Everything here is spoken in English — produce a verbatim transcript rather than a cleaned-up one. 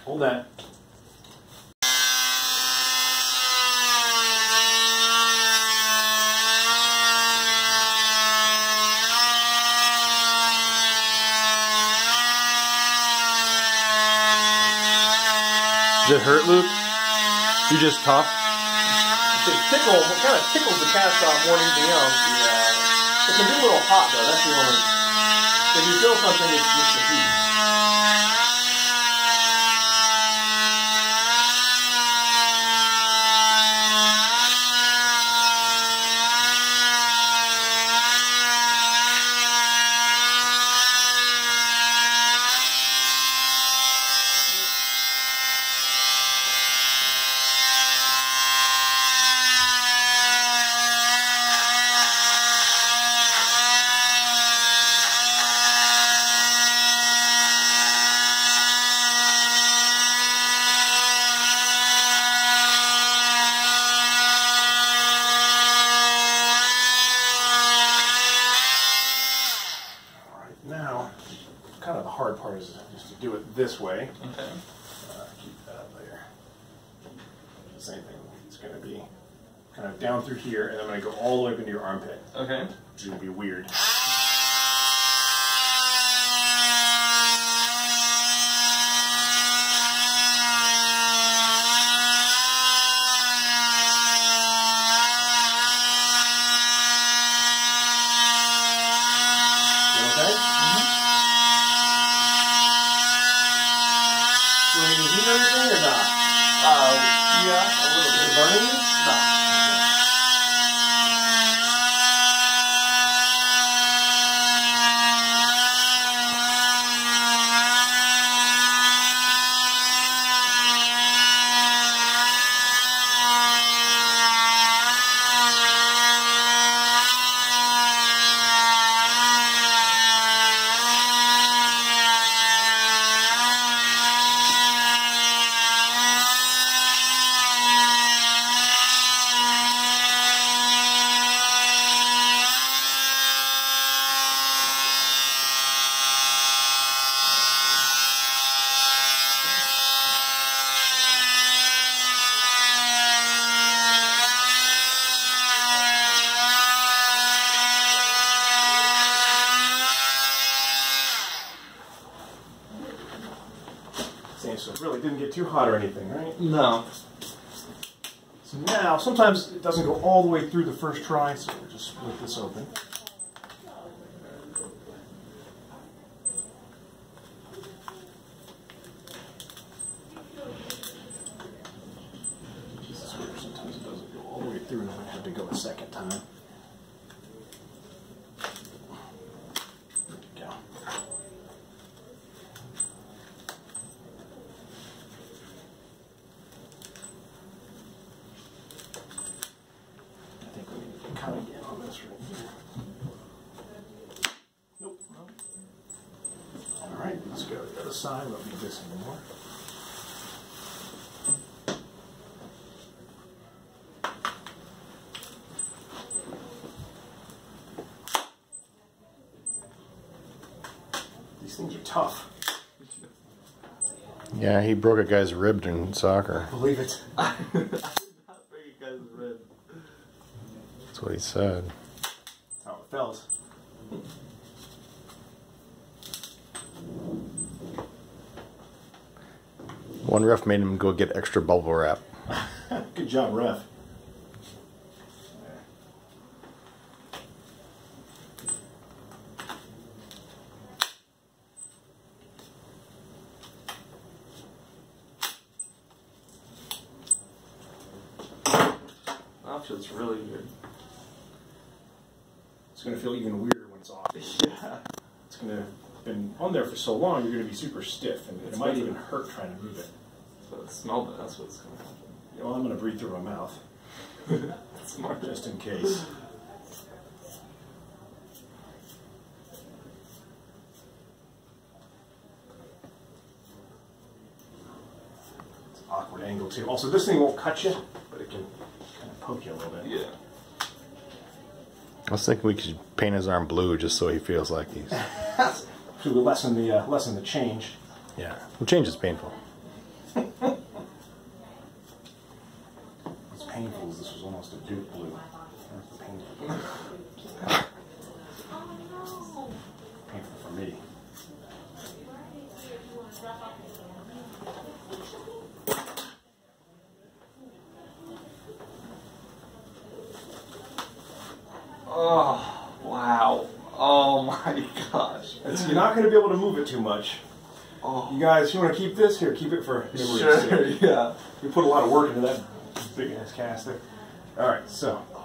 Hold that. Does it hurt, Luke? You just tough? It tickles, it kind of tickles the cast off more than anything else. Yeah. It can be a little hot though, that's the only. If you feel something, it's just the heat. Now, kind of the hard part is just to do it this way. Okay. Uh, keep that there. Same thing. It's going to be kind of down through here, and I'm going to go all the way up into your armpit. Okay. Which is going to be weird. So it really didn't get too hot or anything, right? No. So now, sometimes it doesn't go all the way through the first try, so we'll just split this open. This is weird. Sometimes it doesn't go all the way through, and I have to go a second time. Again on this right here. Nope. Nope. Alright, let's go to the other side. We don't need this anymore. These things are tough. Yeah, he broke a guy's rib in soccer. Believe it. That's what he said. That's how it felt. One ref made him go get extra bubble wrap. Good job, ref. That feels really good. It's going to feel even weirder when it's off. Yeah. It's going to have been on there for so long, you're going to be super stiff, and it's it might even hurt trying to move it. So it smelled it, that's what's going to happen. Yeah, well, I'm going to breathe through my mouth. That's smart. Just in case. It's an awkward angle, too. Also, this thing won't cut you, but it can kind of poke you a little bit. Yeah. I was thinking we could paint his arm blue just so he feels like he's... To lessen the, uh, lessen the change. Yeah. The change is painful. As painful as this was almost a Duke blue. That's the painful. Painful for me. Oh, wow. Oh my gosh. It's, you're not going to be able to move it too much. Oh. You guys, you want to keep this? Here, keep it for memory's Sure, sake. yeah. You put a lot of work into that big ass cast there. Alright, so